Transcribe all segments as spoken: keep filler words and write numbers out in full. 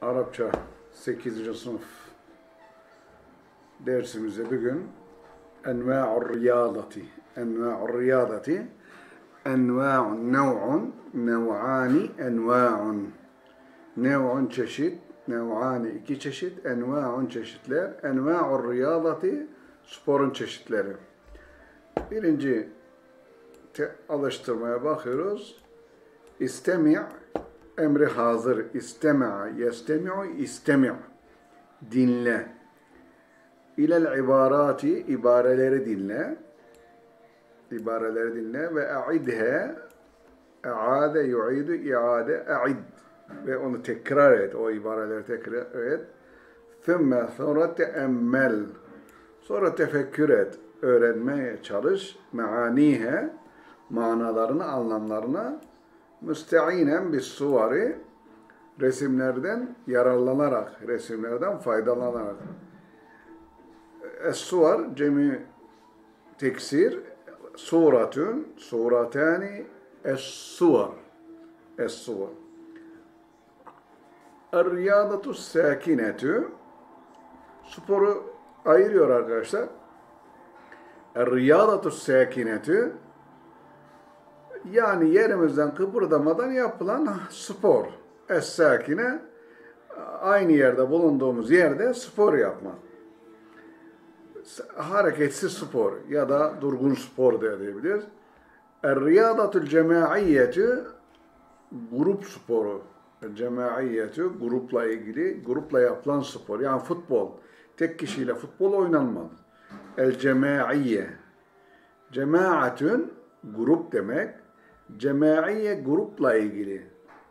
Arapça sekizinci sınıf dersimizde bugün enva'ur riyadati enva'ur riyadati enva'un nev'un nev'ani enva'un nev'un çeşit nev'ani iki çeşit enva'un çeşitler enva'ur riyadati sporun çeşitleri. Birinci alıştırmaya bakıyoruz. İstemi' emri hazır. İstemi'a yestemi'u istemi' dinle. İlel ibarati ibareleri dinle. İbareleri dinle ve a'idhe a'ade yu'idu i'ade a'id ve onu tekrar et. O ibareleri tekrar et. Thumma sonra teemmel. Sonra tefekkür et. Öğrenmeye çalış. Meanihe manalarını, anlamlarını müsteinen bis suvari resimlerden yararlanarak, resimlerden faydalanarak. Es-suvar cemi teksir suratun, suratani es-suvar es-suvar. Er-riyadatu sakinetu sporu ayırıyor arkadaşlar. Er-riyadatu sakinetu yani yerimizden kıpırdamadan yapılan spor. Es-sakine aynı yerde bulunduğumuz yerde spor yapmak. Hareketsiz spor ya da durgun spor da diyebiliriz. Er-riyadatul cemaiyetu grup sporu. Cemaiyetu grupla ilgili, grupla yapılan spor. Yani futbol. Tek kişiyle futbol oynanmaz. El-cemaiye. Cemaatun grup demek. Cemaiye grupla ilgili.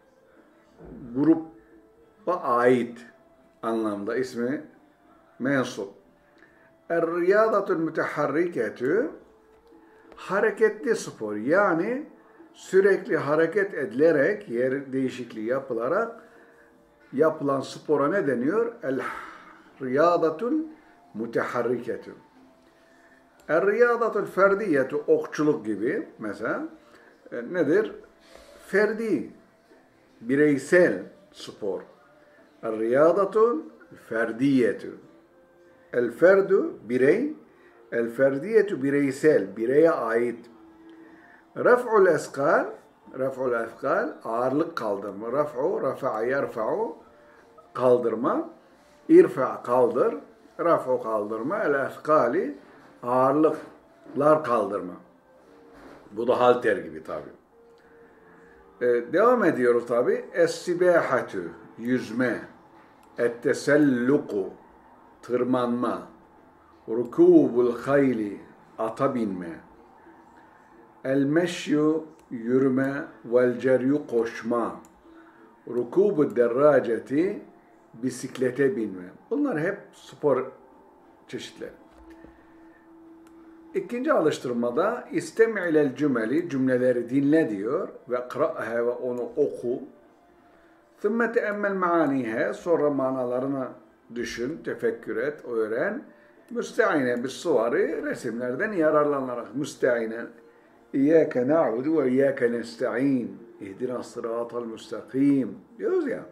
Grupa ait anlamda ismi mensup. Er-riyadatul müteharriketu hareketli spor. Yani sürekli hareket edilerek, yer değişikliği yapılarak yapılan spora ne deniyor? El-riyadatul müteharriketu. Er-riyadatul ferdiyetu okçuluk gibi mesela nedir? Ferdi, bireysel spor. Er-riyadatul ferdiyetu. El-ferdu, birey. El-ferdiyetu, bireysel, bireye ait. Raf'ul eskal, raf'ul eskal, ağırlık kaldırma. Raf'u, rafa'a yerfa'u, kaldırma. İrfa, kaldır. Raf'u, kaldırma. El-eskali, ağırlıklar kaldırma. Bu da halter gibi tabi. Ee, devam ediyoruz tabi. Es-sibâhatü, yüzme. Et-teselluku, tırmanma. Rukûbul hayli, ata binme. El-meşyu, yürüme. Vel-ceryu, koşma. Rukûbud derraceti, bisiklete binme. Bunlar hep spor çeşitleri. İkinci alıştırmada istemi'lel cümeli, cümleleri dinle diyor ve kıra'ha ve onu oku. Thumma teemmel maaniha, sonra manalarını düşün, tefekkür et, öğren. Müsteine bis suvari, resimlerden yararlanarak müsteine. İyyâke na'budu ve iyyâke nesta'in. İhdina sıratal müstakim diyoruz ya.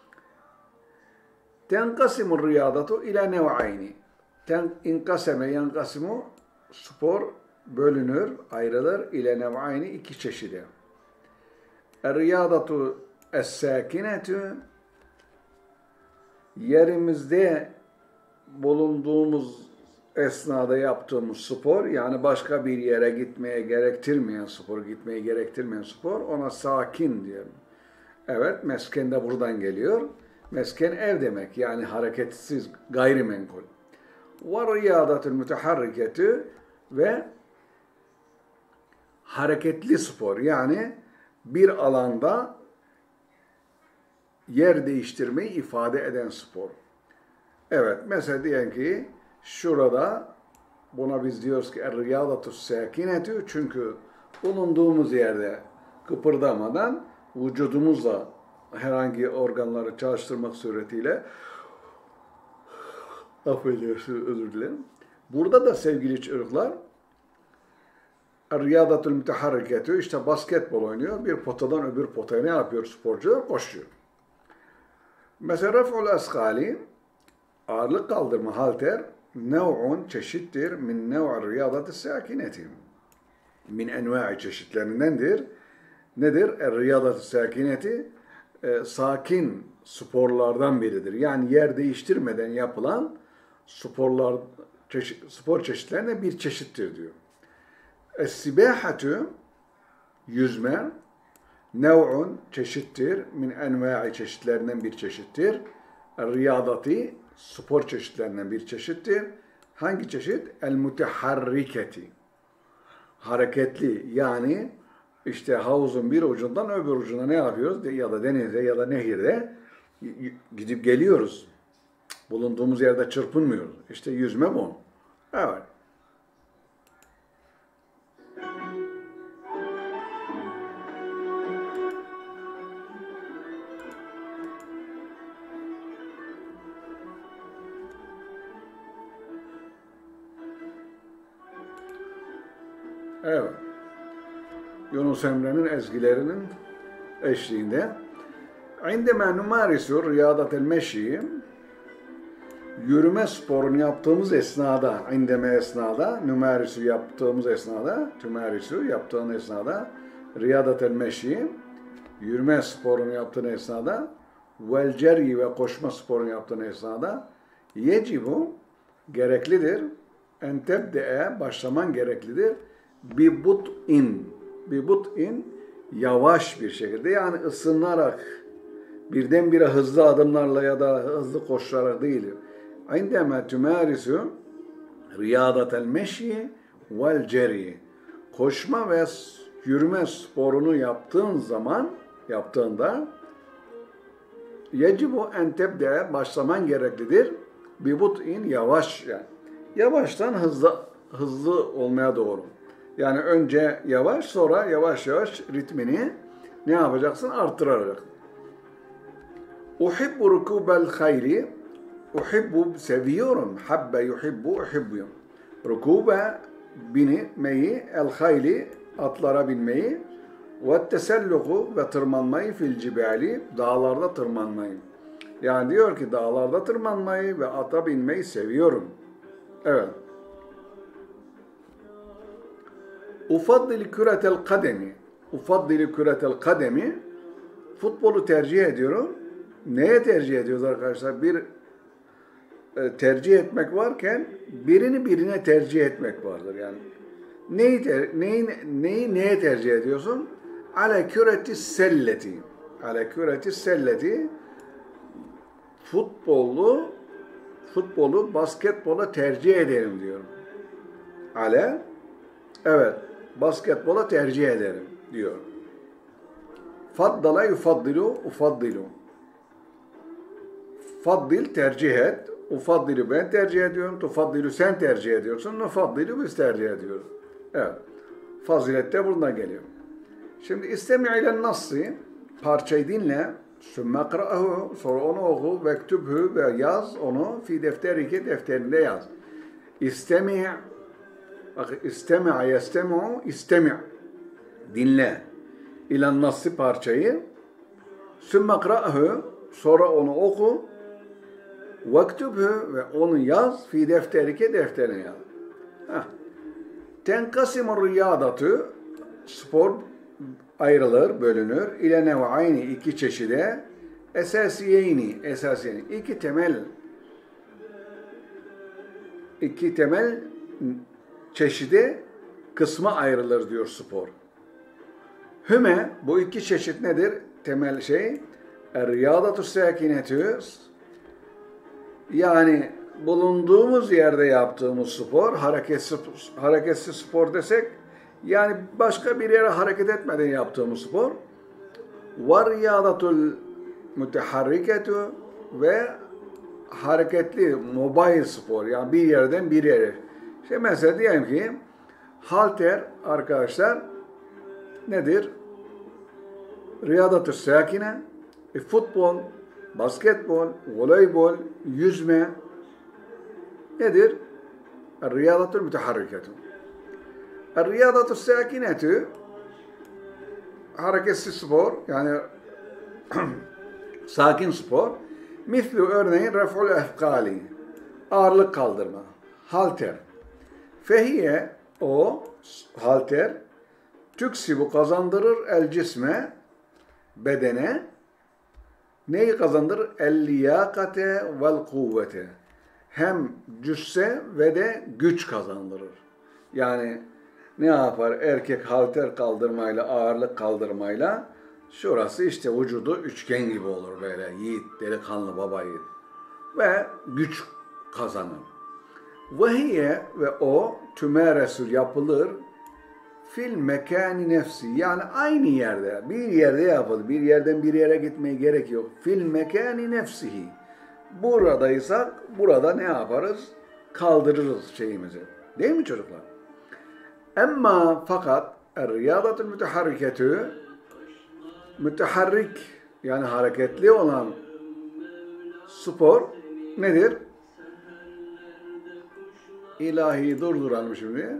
Tenkasimur riyadatu ila nev'ayni. Ten inkaseme yankasimu spor bölünür, ayrılır ile nev'ayni iki çeşide. Er-riyadatu es-sakinetu yerimizde bulunduğumuz esnada yaptığımız spor, yani başka bir yere gitmeye gerektirmeyen spor, gitmeye gerektirmeyen spor, ona sakin diyelim. Evet, mesken de buradan geliyor. Mesken ev demek, yani hareketsiz, gayrimenkul. وَالرِّيَادَةُ الْمُتَحَرِّكَةُ ve hareketli spor, yani bir alanda yer değiştirmeyi ifade eden spor. Evet, mesela diyelim ki şurada buna biz diyoruz ki er-riyadatu sakinetu, çünkü bulunduğumuz yerde kıpırdamadan vücudumuzla herhangi organları çalıştırmak suretiyle affediyorsunuz, özür dilerim. Burada da sevgili çocuklar er-riyadatul müteharriketu, işte basketbol oynuyor. Bir potadan öbür potaya ne yapıyor sporcular? Koşuyor. Mesela raf'ul asqali, ağırlık kaldırma halter, nev'un çeşittir min nev'i riyadat-ı sakineti. Min enva'i çeşitlerindendir. Nedir? Er-riyadat-ı sakineti, e, sakin sporlardan biridir. Yani yer değiştirmeden yapılan sporlar, çeşit, spor çeşitlerinden bir çeşittir diyor. Es-sibâhatü, yüzme, nev'un çeşittir, min enva'i çeşitlerinden bir çeşittir. Riyadati, spor çeşitlerinden bir çeşittir. Hangi çeşit? El-muteharriketi. Hareketli, yani işte havuzun bir ucundan öbür ucuna ne yapıyoruz? Ya da denizde ya da nehirde gidip geliyoruz. Bulunduğumuz yerde çırpınmıyoruz. İşte yüzme bu. Evet. Evet. Yunus Emre'nin ezgilerinin eşliğinde عندما نمارس رياضة المشي, yürüme sporunu yaptığımız esnada, indeme esnada, nümarisu yaptığımız esnada, tümarisu yaptığın esnada, riyadat-el meşi, yürüme sporunu yaptığın esnada, vel ceryi ve koşma sporunu yaptığın esnada, yecibu, gereklidir, en tebde'e, başlaman gereklidir, bi but'in, bi but'in, yavaş bir şekilde, yani ısınarak, birdenbire hızlı adımlarla ya da hızlı koşarak değil. عندما تمارس رياضة المشي والجري, koşma ve yürüme sporunu yaptığın zaman, yaptığında yecibu en tebde, başlaman gereklidir. Bi but'in, yavaş, yani yavaştan hızlı hızlı olmaya doğru. Yani önce yavaş, sonra yavaş yavaş ritmini ne yapacaksın? Arttırarak. Uhibbu rukubel hayli, uhibbu, seviyorum. Habbe yuhibbu, uhibbu. Rukube, binmeyi, el hayli, atlara binmeyi, ve teselluku, ve tırmanmayı, fil cibali, dağlarda tırmanmayı. Yani diyor ki dağlarda tırmanmayı ve ata binmeyi seviyorum. Evet. Ufaddili küretel kademi, ufaddili küretel kademi, futbolu tercih ediyorum. Neye tercih ediyoruz arkadaşlar? Bir e, tercih etmek varken birini birine tercih etmek vardır. Yani neyi ter, neyi neyi neye tercih ediyorsun? Ale küreti selleti. Ale küreti selleti, futbolu futbolu basketbola tercih ederim diyorum. Ale, evet, basketbola tercih ederim diyor. Faddala yufaddilu, ufaddilu. Faddil, tercih et. Ufaddilu, ben tercih ediyorum. Tufaddilu, sen tercih ediyorsun. Nufaddilu, biz tercih ediyoruz. Evet. Fazilet de buradan geliyor. Şimdi istemi ile nassı, parçayı dinle. Sümme kıra'hu, sonra onu oku. Vektübhü, ve yaz onu. Fi defterike, defterinde yaz. İstemi, bak, istemi, yestemi'u, istemi. Dinle. İlen nassı, parçayı. Sümme kıra'hu, sonra onu oku. Vektübhü, ve onu yaz. Fi defterike, defterine yaz. Heh. Tenkasimur riyadatü, spor ayrılır, bölünür. İle nev'ayni, iki çeşide. Esasiyeyni, esasiyeyni. İki temel, iki temel çeşide kısma ayrılır diyor spor. Hüme, bu iki çeşit nedir? Temel şey, riyadatu sakinetü, yani bulunduğumuz yerde yaptığımız spor, hareketsiz, hareketsiz spor desek, yani başka bir yere hareket etmeden yaptığımız spor. Var riyadatul müteharriketu, ve hareketli, mobile spor, yani bir yerden bir yere. İşte mesela diyelim ki halter arkadaşlar nedir? Riyadatü sakine, e, futbol, basketbol, voleybol, yüzme nedir? Riyadatül müteharriketu. Riyadatü sakinetü, hareketsiz spor, yani sakin spor. Mislu örneğin ref'ul efkali. Ağırlık kaldırma. Halter. Fehiye o halter tüksibu kazandırır el cisme bedene neyi kazandırır? El liyakate vel kuvvete. Hem cüsse ve de güç kazandırır. Yani ne yapar? Erkek halter kaldırmayla, ağırlık kaldırmayla şurası işte vücudu üçgen gibi olur böyle. Yiğit, delikanlı baba yiğit. Ve güç kazanır. Vehiye ve o tümeresül yapılır fil mekani nefsi. Yani aynı yerde, bir yerde yapılır. Bir yerden bir yere gitmeye gerek yok. Fil mekani nefsihi. Buradaysak burada ne yaparız? Kaldırırız şeyimizi. Değil mi çocuklar? Emma fakat riyadatul müteharriketü müteharrik yani hareketli olan spor nedir? İlahi durduralım şimdi.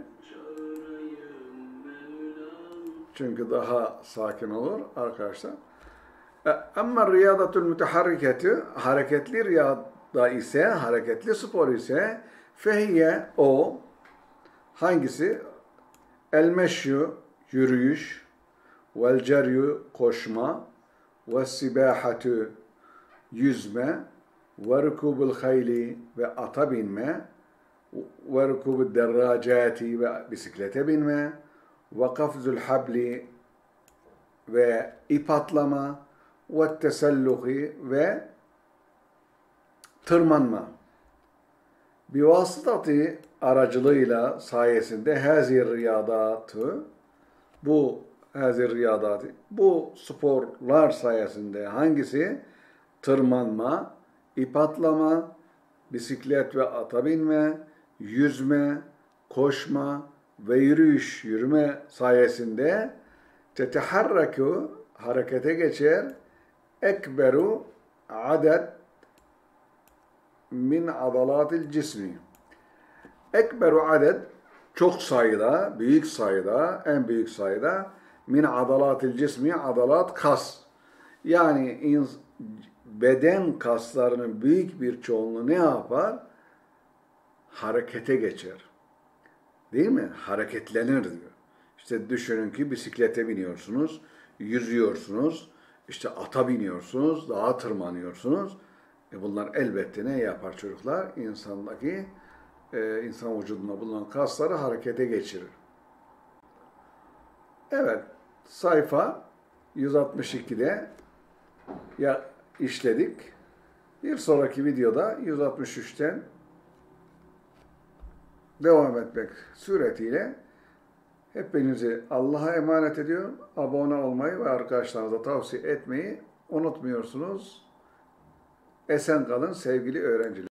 Çünkü daha sakin olur arkadaşlar. Ama riyadatul müteharriketü hareketli riyada ise, hareketli spor ise fehiye o hangisi? El meşyu yürüyüş, vel ceryu koşma, ve sibahatü yüzme, ve rukubul hayli ve ata binme, ve rukubul derracati ve bisiklete binme, ve kafzul habli ve ip atlama, ve teselluhi ve tırmanma. Bivasıtati aracılığıyla sayesinde hazir riyadatı bu hazir riyadatı bu sporlar sayesinde hangisi? Tırmanma, ip atlama, bisiklet ve ata binme, yüzme, koşma ve yürüyüş, yürüme sayesinde teteharraku harekete geçer ekberu adet min adalatil cismi. Ekberu adet çok sayıda, büyük sayıda, en büyük sayıda min adalatil cismi adalat kas. Yani beden kaslarının büyük bir çoğunluğu ne yapar? Harekete geçer. Değil mi? Hareketlenir diyor. İşte düşünün ki bisiklete biniyorsunuz, yüzüyorsunuz, işte ata biniyorsunuz, dağa tırmanıyorsunuz. E bunlar elbette ne yapar çocuklar? İnsandaki, e, insan vücudunda bulunan kasları harekete geçirir. Evet, sayfa yüz altmış ikide ya işledik. Bir sonraki videoda yüz altmış üçten devam etmek suretiyle hepinizi Allah'a emanet ediyorum. Abone olmayı ve arkadaşlarınıza tavsiye etmeyi unutmuyorsunuz. Esen kalın sevgili öğrenciler.